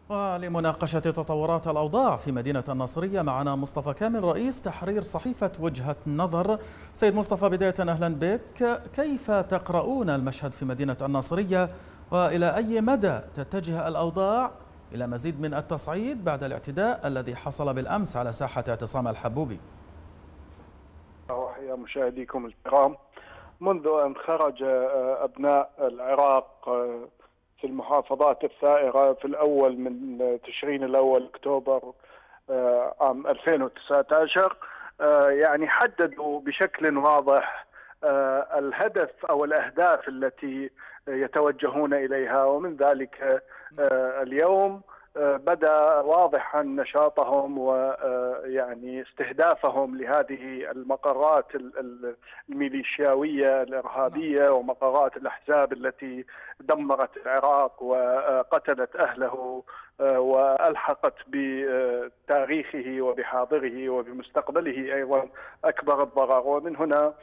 ولمناقشة تطورات الأوضاع في مدينة الناصرية معنا مصطفى كامل رئيس تحرير صحيفة وجهة نظر. سيد مصطفى، بداية أهلا بك. كيف تقرؤون المشهد في مدينة الناصرية، وإلى أي مدى تتجه الأوضاع إلى مزيد من التصعيد بعد الاعتداء الذي حصل بالأمس على ساحة اعتصام الحبوبي؟ وحيا مشاهديكم الكرام، منذ أن خرج أبناء العراق في المحافظات الثائرة في الأول من تشرين الأول أكتوبر عام 2019، يعني حددوا بشكل واضح الهدف أو الأهداف التي يتوجهون إليها، ومن ذلك اليوم بدأ واضحا نشاطهم ويعني استهدافهم لهذه المقرات الميليشياوية الإرهابية ومقرات الأحزاب التي دمرت العراق وقتلت أهله وألحقت بتاريخه وبحاضره وبمستقبله أيضا أكبر الضرر. ومن هنا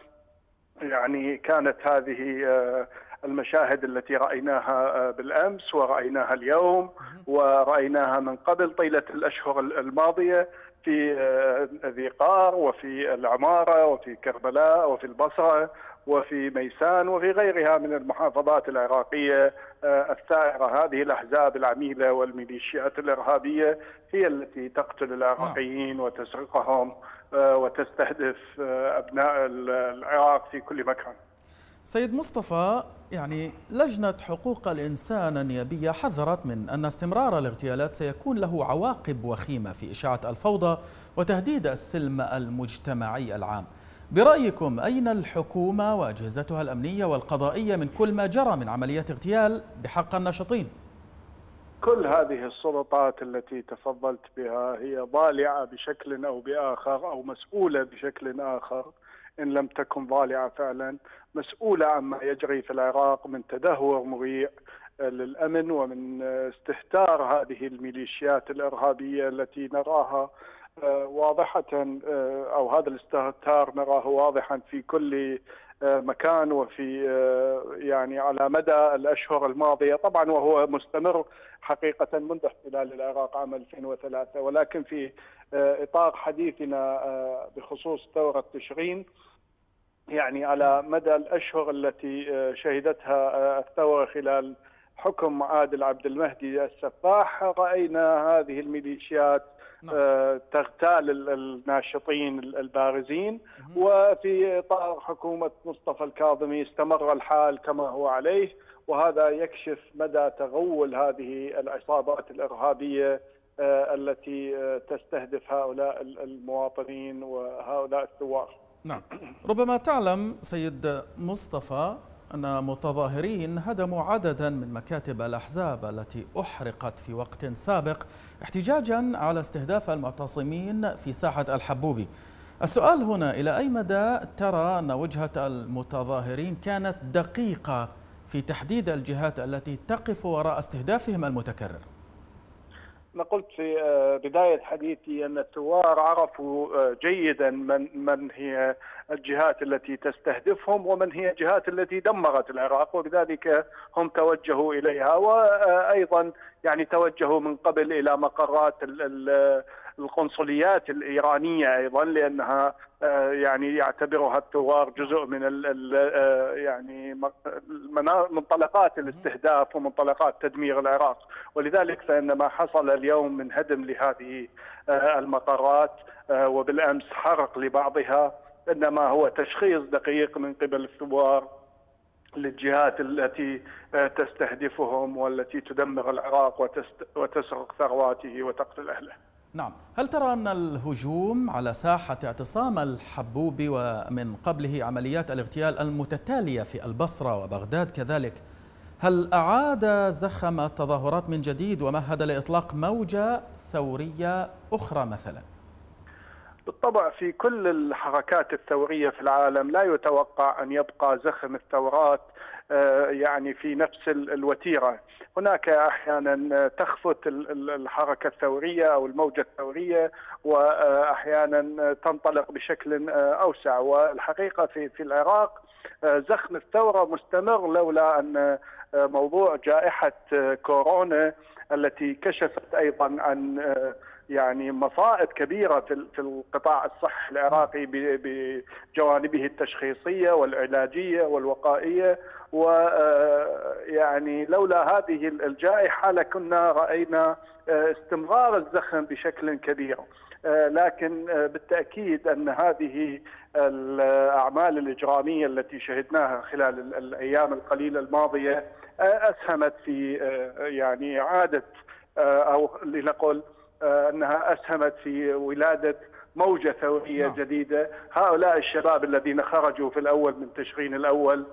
يعني كانت هذه المشاهد التي رأيناها بالأمس ورأيناها اليوم ورأيناها من قبل طيلة الأشهر الماضية في ذي قار وفي العمارة وفي كربلاء وفي البصرة وفي ميسان وفي غيرها من المحافظات العراقية الثائرة. هذه الأحزاب العميلة والميليشيات الإرهابية هي التي تقتل العراقيين وتسرقهم وتستهدف أبناء العراق في كل مكان. سيد مصطفى، يعني لجنة حقوق الإنسان النيابية حذرت من أن استمرار الاغتيالات سيكون له عواقب وخيمة في إشاعة الفوضى وتهديد السلم المجتمعي العام. برأيكم أين الحكومة وأجهزتها الأمنية والقضائية من كل ما جرى من عمليات اغتيال بحق الناشطين؟ كل هذه السلطات التي تفضلت بها هي ضالعة بشكل أو بآخر، أو مسؤولة بشكل آخر، إن لم تكن ضالعة فعلا، مسؤولة عما يجري في العراق من تدهور مريع للأمن ومن استهتار هذه الميليشيات الإرهابية التي نراها واضحة، أو هذا الاستهتار نراه واضحا في كل مكان وفي يعني على مدى الأشهر الماضية طبعا، وهو مستمر حقيقة منذ احتلال العراق عام 2003. ولكن في إطار حديثنا بخصوص ثورة تشرين، يعني على مدى الأشهر التي شهدتها الثورة خلال حكم عادل عبد المهدي السفاح، رأينا هذه الميليشيات تغتال الناشطين البارزين. وفي إطار حكومة مصطفى الكاظمي استمر الحال كما هو عليه، وهذا يكشف مدى تغول هذه العصابات الإرهابية التي تستهدف هؤلاء المواطنين وهؤلاء الثوار. نعم، ربما تعلم سيد مصطفى أن متظاهرين هدموا عددا من مكاتب الأحزاب التي أحرقت في وقت سابق احتجاجا على استهداف المعتصمين في ساحة الحبوبي. السؤال هنا، إلى أي مدى ترى أن وجهة المتظاهرين كانت دقيقة في تحديد الجهات التي تقف وراء استهدافهم المتكرر؟ أنا قلت في بداية حديثي أن الثوار عرفوا جيدا من هي الجهات التي تستهدفهم ومن هي الجهات التي دمرت العراق، وبذلك هم توجهوا إليها. وأيضا يعني توجهوا من قبل إلى مقرات القنصليات الإيرانية أيضا، لأنها يعني يعتبرها الثوار جزء من يعني منطلقات الاستهداف ومنطلقات تدمير العراق. ولذلك فإن ما حصل اليوم من هدم لهذه المقرات وبالأمس حرق لبعضها إنما هو تشخيص دقيق من قبل الثوار للجهات التي تستهدفهم والتي تدمر العراق وتسرق ثرواته وتقتل أهله. نعم، هل ترى أن الهجوم على ساحة اعتصام الحبوبي ومن قبله عمليات الاغتيال المتتالية في البصرة وبغداد كذلك، هل أعاد زخم التظاهرات من جديد ومهد لإطلاق موجة ثورية أخرى مثلا؟ بالطبع في كل الحركات الثورية في العالم لا يتوقع أن يبقى زخم الثورات يعني في نفس الوتيرة. هناك أحيانا تخفت الحركة الثورية أو الموجة الثورية، وأحيانا تنطلق بشكل أوسع. والحقيقة في العراق زخم الثورة مستمر، لولا أن موضوع جائحة كورونا التي كشفت أيضا عن يعني مصائب كبيرة في القطاع الصحي العراقي بجوانبه التشخيصية والعلاجية والوقائية. ويعني لولا هذه الجائحة لكنا رأينا استمرار الزخم بشكل كبير. لكن بالتأكيد أن هذه الأعمال الإجرامية التي شهدناها خلال الأيام القليلة الماضية أسهمت في يعني إعادة أو لنقل أنها أسهمت في ولادة موجة ثورية جديدة. هؤلاء الشباب الذين خرجوا في الأول من تشرين الأول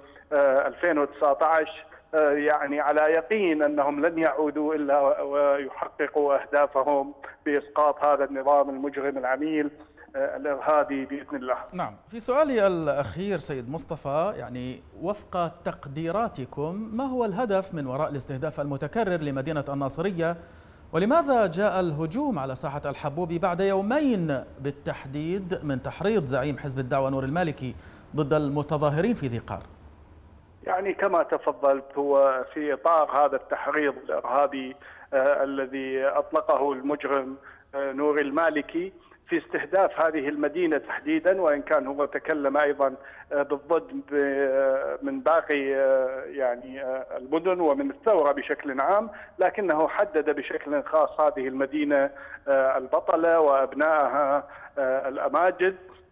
2019 يعني على يقين أنهم لن يعودوا إلا ويحققوا أهدافهم بإسقاط هذا النظام المجرم العميل الإرهابي بإذن الله. نعم، في سؤالي الأخير سيد مصطفى، يعني وفق تقديراتكم ما هو الهدف من وراء الاستهداف المتكرر لمدينة الناصرية، ولماذا جاء الهجوم على ساحة الحبوبي بعد يومين بالتحديد من تحريض زعيم حزب الدعوة نور المالكي ضد المتظاهرين في ذي قار؟ يعني كما تفضلت، هو في إطار هذا التحريض الإرهابي الذي أطلقه المجرم نور المالكي في استهداف هذه المدينة تحديدا، وإن كان هو تكلم أيضا بالضد من باقي يعني المدن ومن الثورة بشكل عام، لكنه حدد بشكل خاص هذه المدينة البطلة وأبنائها الأماجد.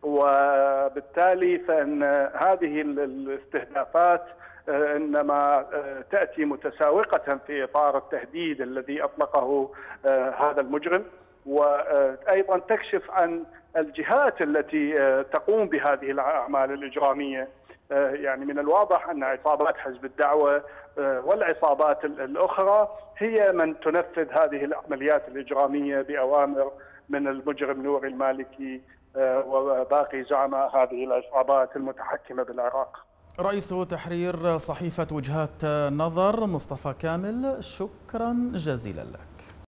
وبالتالي فإن هذه الاستهدافات إنما تأتي متساوقة في إطار التهديد الذي أطلقه هذا المجرم، وأيضا تكشف عن الجهات التي تقوم بهذه الأعمال الإجرامية. يعني من الواضح أن عصابات حزب الدعوة والعصابات الأخرى هي من تنفذ هذه العمليات الإجرامية بأوامر من المجرم نور المالكي وباقي زعماء هذه العصابات المتحكمة بالعراق. رئيس تحرير صحيفة وجهات نظر مصطفى كامل، شكرا جزيلا لك.